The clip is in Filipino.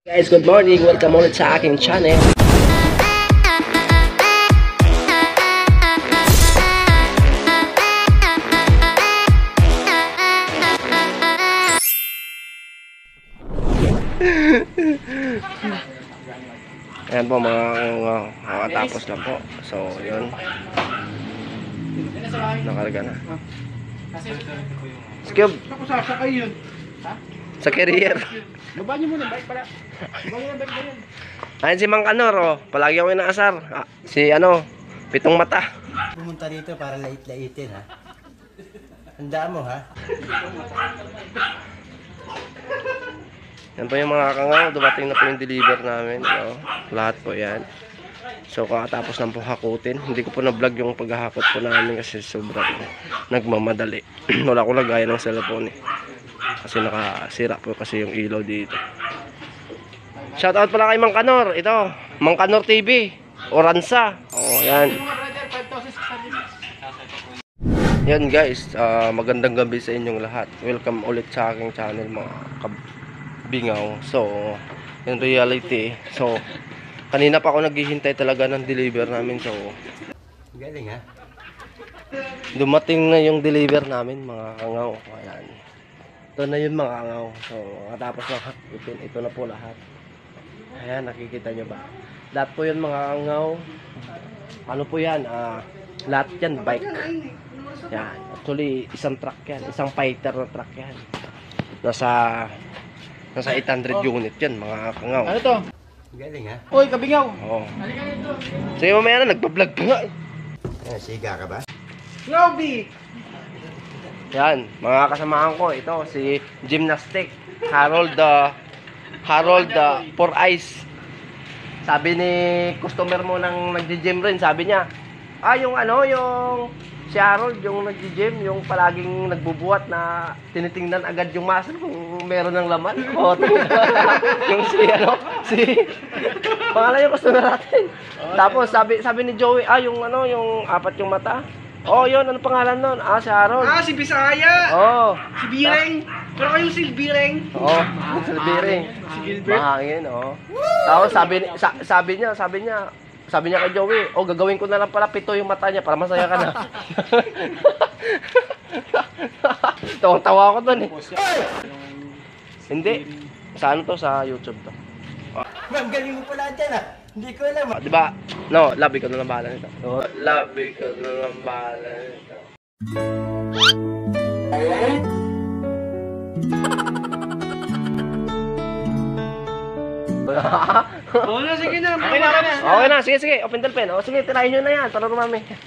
Guys, good morning. Welcome ulit sa aking channel. Ayan po mga tapos lang po. So, yun. Nakarga na. Skip. Ako sasakay yun. Ha? Sa carrier. Baba niyo muna, bike pala. Baba niyo na bike na yun. Ayun si Mang Kanor, oh. Palagi ako inaasar. Si Pitong Mata. Pumunta dito para lait-laitin, ha? Handa mo, ha? Yan po yung mga kangaw. Dumating na po yung deliver namin. Lahat po yan. So kakatapos lang po hakutin. Hindi ko po na-vlog yung paghahakot po namin kasi sobrang nagmamadali. Wala ko lagay ng cellphone eh. Kasi nakasira po kasi yung ilaw dito. Shoutout pala kay Mang Kanor. Ito, Mang Kanor TV. Oransa. O, yan. Yan guys, magandang gabi sa inyong lahat. Welcome ulit sa aking channel mga kabingaw. So, in reality, so, kanina pa ako naghihintay talaga ng deliver namin. So, Galing, ha? dumating na yung deliver namin mga kangaw. Ayan. Ito na yun mga kangaw. So, katapos lang hakutin. Ito na po lahat. Ayan, nakikita nyo ba? Lahat po yun mga kangaw. Ano po yan? Lahat yan, bike. Yan. Actually, isang truck yan. Isang fighter na truck yan. Nasa 800 unit yan mga kangaw. Ano to? Galing, ha? Uy, kabingaw. Oo. Sige mamaya na, nagpa-vlog pa nga. Siga ka ba? Lobby! Yan, mga kasamahan ko. Ito, si Gymnastic. Harold for Ice. Sabi ni customer mo nang nagji-gym rin, sabi niya, yung si Harold, yung nagji-gym, yung palaging nagbubuhat na tinitingnan agad yung muscle kung meron ng laman. O, yung pangalan yung customer natin. Tapos sabi ni Joey, yung apat yung mata. Yun, ano pangalan nun? Si Harold. Si Bisaya! Si Bireng! Pero kayong si Bireng? Si Bireng. Si Gilbert? Mahangin, Tapos sabi niya kay Joey, gagawin ko na lang pala 7 yung mata niya para masaya ka na. Tawang-tawa ako dun eh. Hindi. Sa ano to? Sa YouTube to. Ma'am, galing mo pala dyan, ha? Hindi ko alam, ha? Diba? No, labi ko na lang bahala nito. Labi ko na lang bahala nito. Sige na, okay na. Okay na, sige. Open the pen. Sige, tirahin nyo na yan para rumami.